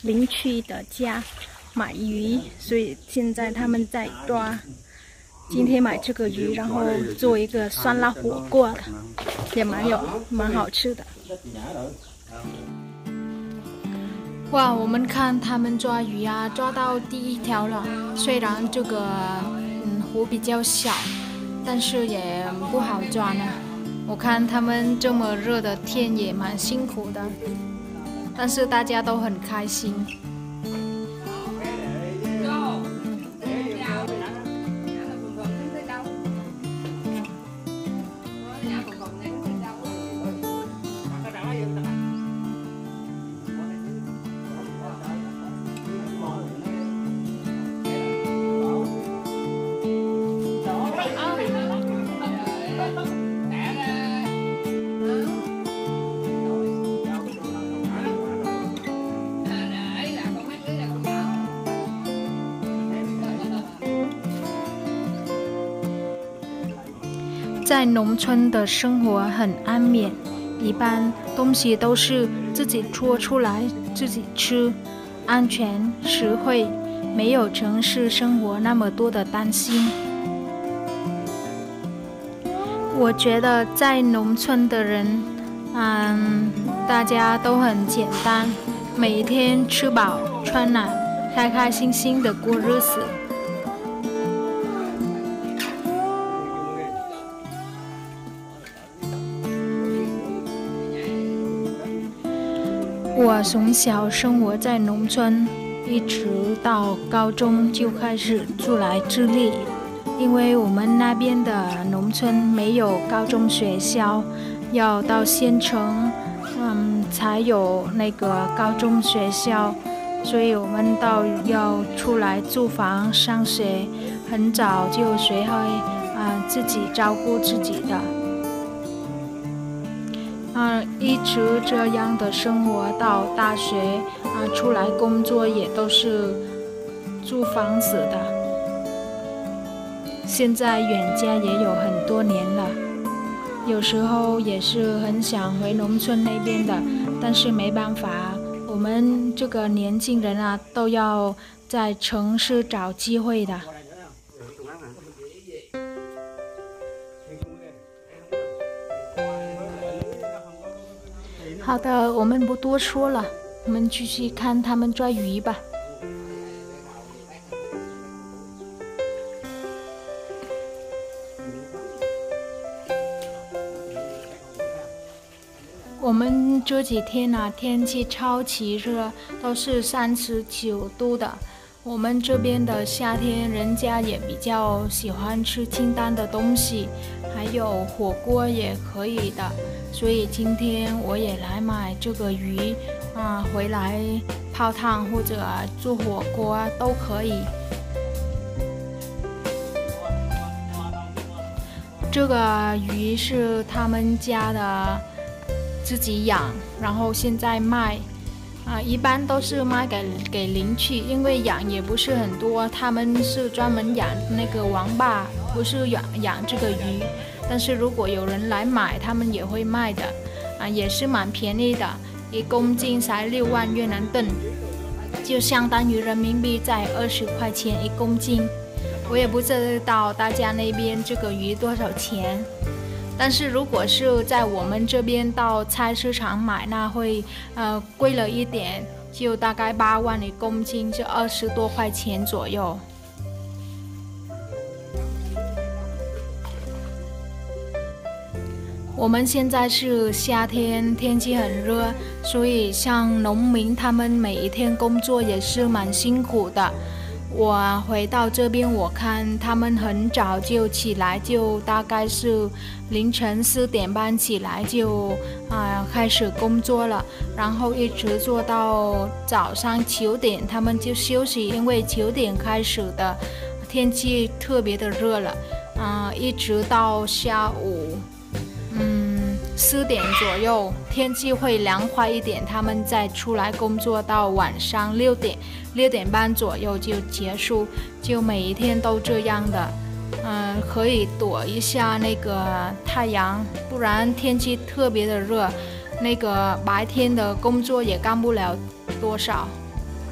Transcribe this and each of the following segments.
邻居的家买鱼，所以现在他们在抓。今天买这个鱼，然后做一个酸辣火锅的，也蛮好吃的。哇，我们看他们抓鱼啊，抓到第一条了。虽然这个湖比较小，但是也不好抓呢。我看他们这么热的天也蛮辛苦的，但是大家都很开心。在农村的生活很安眠，一般东西都是自己做出来自己吃，安全实惠，没有城市生活那么多的担心。我觉得在农村的人，大家都很简单，每一天吃饱穿暖，开开心心的过日子。我从小生活在农村，一直到高中就开始出来自立，因为我们那边的农村没有高中学校，要到县城，才有那个高中学校，所以我们要出来租房上学，很早就学会自己照顾自己的。一直这样的生活到大学出来工作也都是租房子的。现在远嫁也有很多年了，有时候也是很想回农村那边的，但是没办法，我们这个年轻人都要在城市找机会的。好的，我们不多说了，我们继续看他们抓鱼吧。我们这几天天气超级热，都是39度的。我们这边的夏天，人家也比较喜欢吃清淡的东西，还有火锅也可以的。所以今天我也来买这个鱼回来泡汤或者做火锅都可以。这个鱼是他们家的自己养，然后现在卖一般都是卖给邻居，因为养也不是很多，他们是专门养那个王八，不是养这个鱼。但是如果有人来买，他们也会卖的也是蛮便宜的，1公斤才6万越南盾，就相当于人民币在20块钱1公斤。我也不知道大家那边这个鱼多少钱，但是如果是在我们这边到菜市场买，那会贵了一点，就大概8万1公斤，就20多块钱左右。我们现在是夏天，天气很热，所以像农民他们每一天工作也是蛮辛苦的。我回到这边，我看他们很早就起来，就大概是凌晨4点半起来就开始工作了，然后一直做到早上9点，他们就休息，因为9点开始的天气特别的热了，一直到下午4点左右，天气会凉快一点，他们再出来工作到晚上6点半左右就结束，就每一天都这样的。可以躲一下那个太阳，不然天气特别的热，那个白天的工作也干不了多少。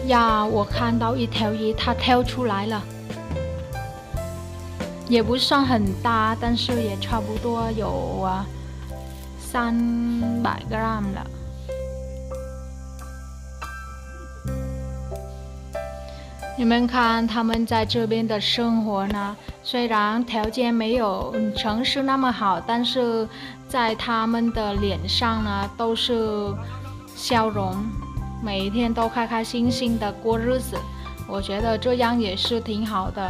呀，我看到一条鱼，它跳出来了，也不算很大，但是也差不多有300g 了。你们看他们在这边的生活呢，虽然条件没有城市那么好，但是在他们的脸上呢都是笑容，每一天都开开心心的过日子，我觉得这样也是挺好的。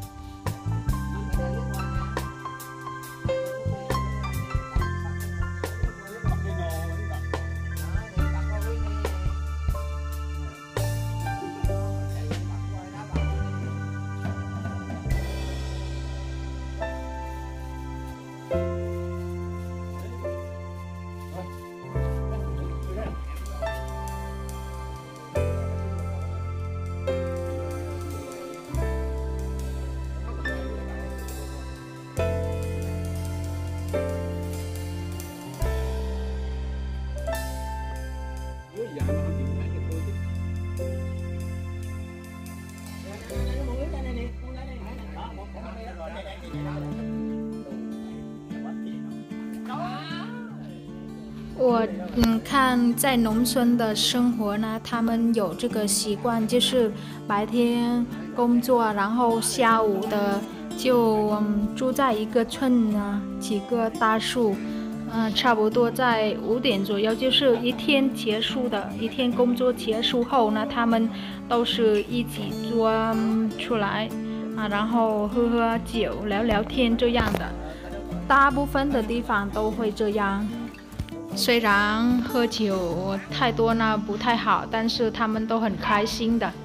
我看在农村的生活呢，他们有这个习惯，就是白天工作，然后下午的就住在一个村呢，几个大树，差不多在5点左右，就是一天结束的，一天工作结束后呢，他们都是一起坐出来然后喝喝酒、聊聊天这样的，大部分的地方都会这样。虽然喝酒太多呢不太好，但是他们都很开心的。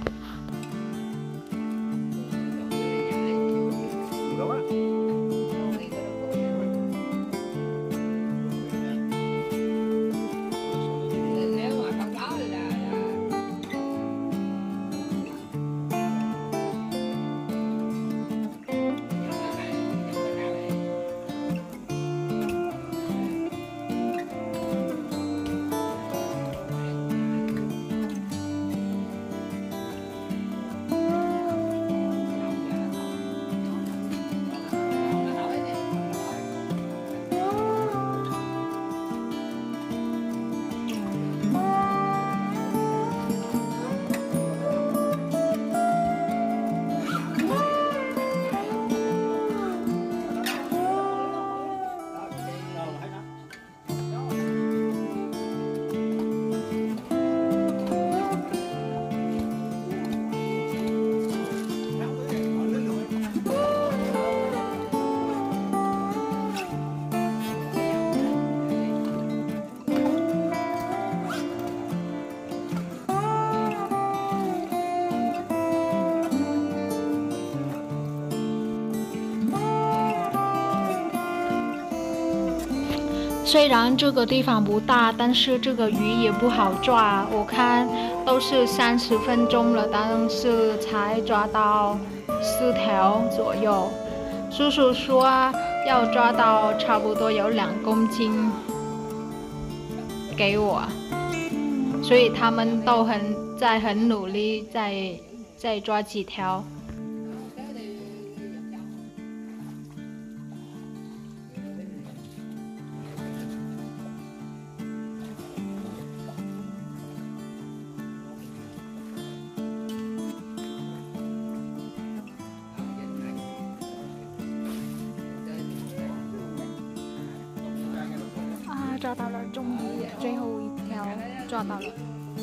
虽然这个地方不大，但是这个鱼也不好抓，我看都是30分钟了，但是才抓到4条左右。叔叔说要抓到差不多有2公斤给我，所以他们都很努力，再抓几条。抓到了，终于最后一条抓到了。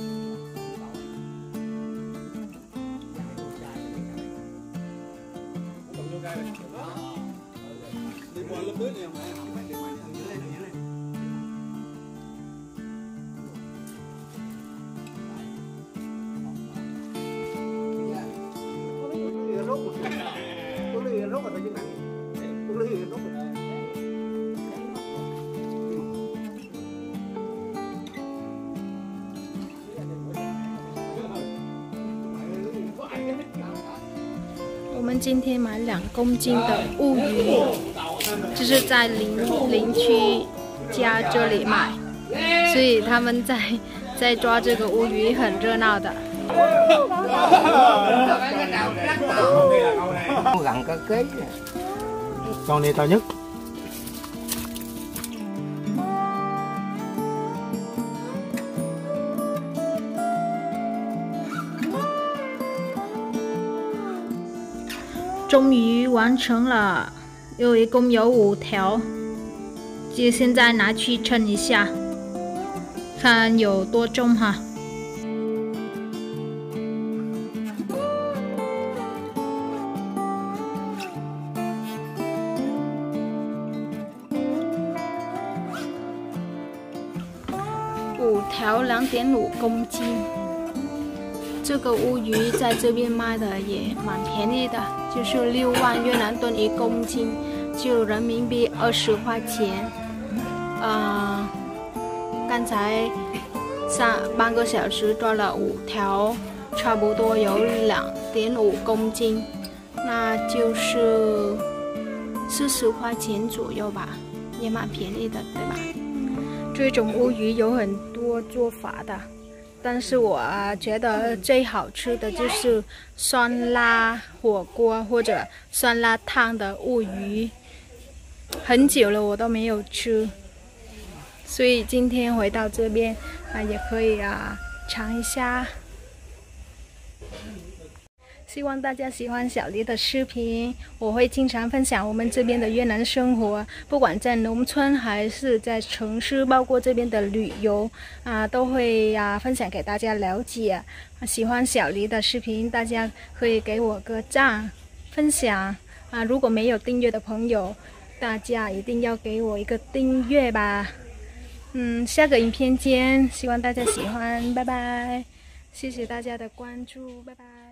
我们今天买2公斤的乌鱼，就是在邻居家这里买，所以他们在抓这个乌鱼很热闹的。 Gần có ký. Con này to nhất. 终于完成了，一共有5条，就现在拿去称一下，看有多重哈。5条2.5公斤。这个乌鱼在这边卖的也蛮便宜的，就是6万越南盾1公斤，就人民币20块钱。刚才半个小时抓了5条，差不多有2.5公斤，那就是40块钱左右吧，也蛮便宜的，对吧？这种乌鱼有很多做法的。但是我觉得最好吃的就是酸辣火锅或者酸辣汤的乌鱼，很久了我都没有吃，所以今天回到这边也可以尝一下。希望大家喜欢小黎的视频，我会经常分享我们这边的越南生活，不管在农村还是在城市，包括这边的旅游都会分享给大家了解。喜欢小黎的视频，大家可以给我个赞、分享如果没有订阅的朋友，大家一定要给我一个订阅吧。下个影片见，希望大家喜欢，拜拜，谢谢大家的关注，拜拜。